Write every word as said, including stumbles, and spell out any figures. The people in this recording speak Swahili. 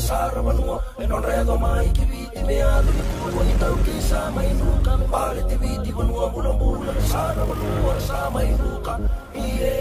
sara manua e non redo mai che viti me alu i tau ki sa mai nuka pale te viti manua bula bula sara manua sa mai nuka ie